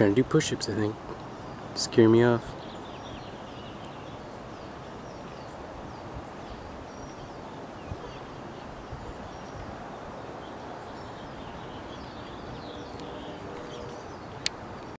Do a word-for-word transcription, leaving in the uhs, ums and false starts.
trying to do push-ups, I think. Scare me off.